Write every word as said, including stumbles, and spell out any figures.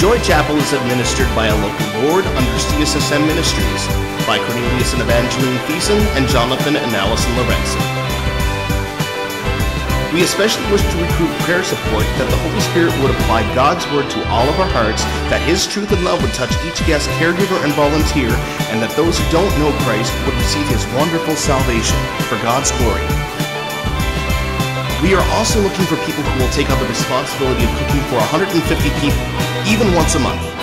Joy Chapel is administered by a local board under C S S M Ministries by Cornelius and Evangeline Thiessen and Jonathan and Allison Lorenzen. We especially wish to recruit prayer support that the Holy Spirit would apply God's Word to all of our hearts, that His truth and love would touch each guest, caregiver, and volunteer, and that those who don't know Christ would receive His wonderful salvation for God's glory. We are also looking for people who will take on the responsibility of cooking for one hundred fifty people, even once a month.